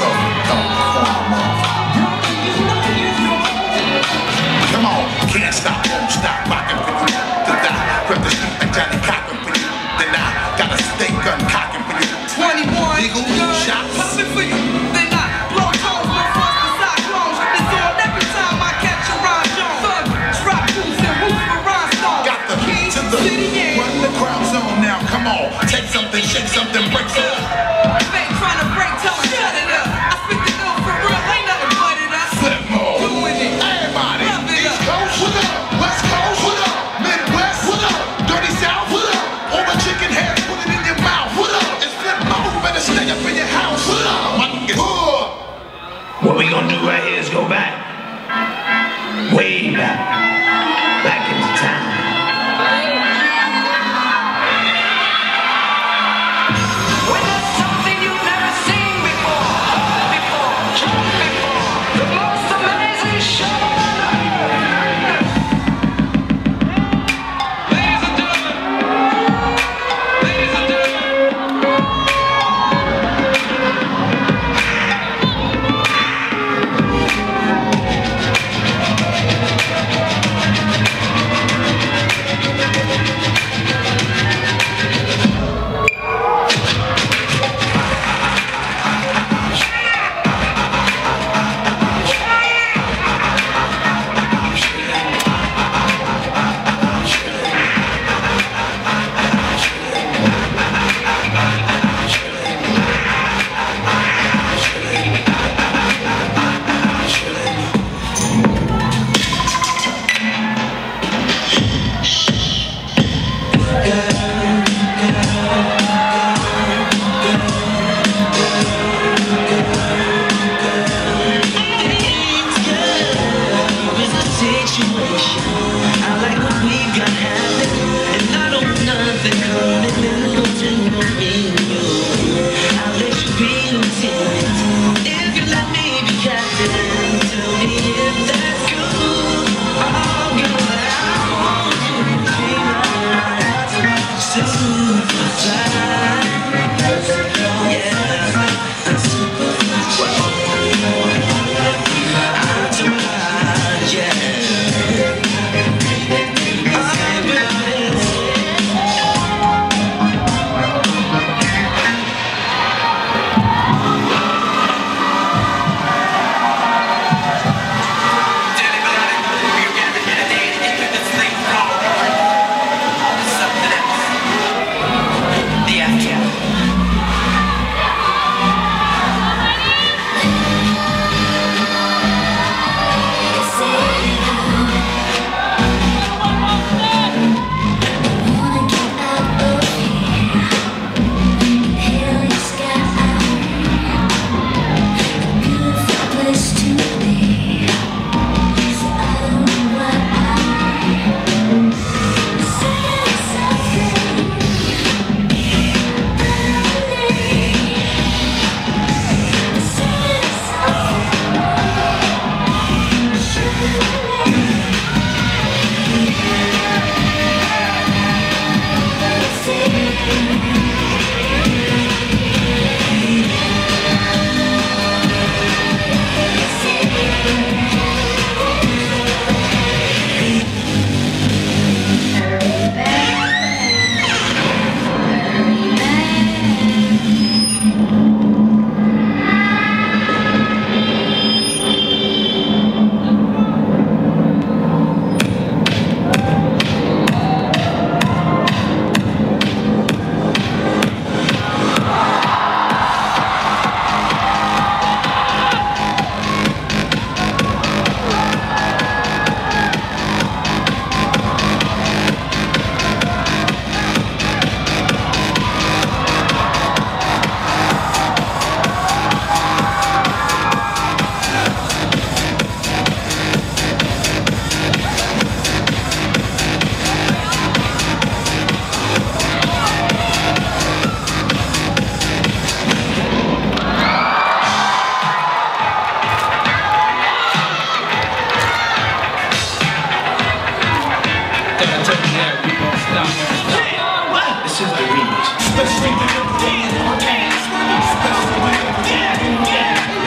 Come on, can't stop, won't stop, rockin' for you. Cause I grip the street and Johnny cockin' for you. Then I got a stake gun cockin' for you. 21 legal shots poppin' for you. Then I blow tones, no frost and cyclones. It's on every time I catch a rhyme zone. Thug, drop boots and roof for rhinestones. got the key to the city, yeah. Run the crowd zone now, come on. Take something, shake something, break something. Fake trying to break, tell me shut it up. I spit the ill for real, ain't nothing but it up. Flip mode, doing it. everybody. Love it East up. Coast, what up? West Coast, what up? Midwest, what up? Dirty South, what up? All the chicken heads, put it in your mouth, what up? It's flip mode, better stay up in your house, what up? My niggas, What we gonna do right here is go back. Way back. Back into time. When there's something you've never seen before, heard before, drunk before, the most amazing show on earth. Ladies and gentlemen, ladies and Especially when you're dead.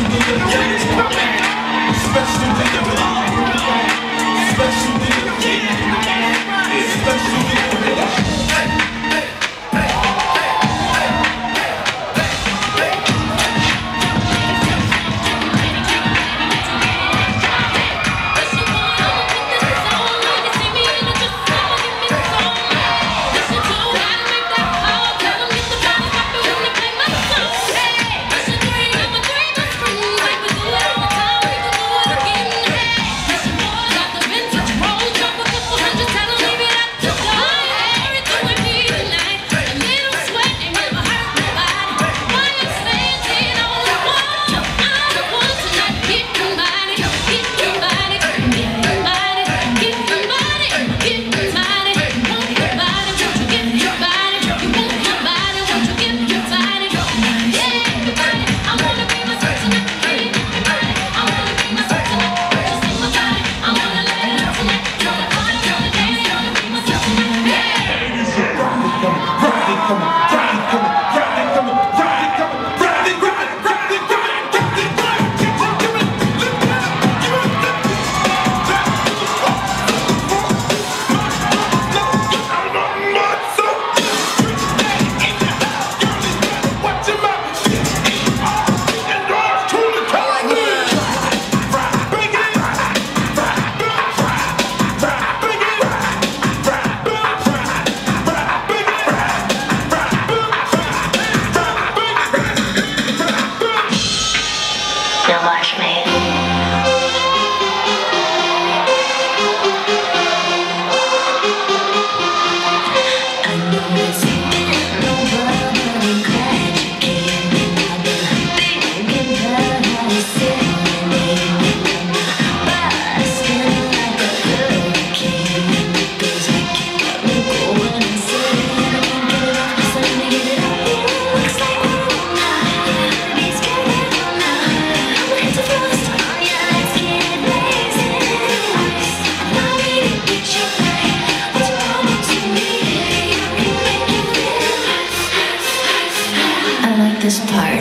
this part.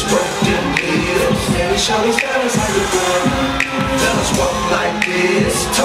Shawty, tell us how you feel. Tell us what like this.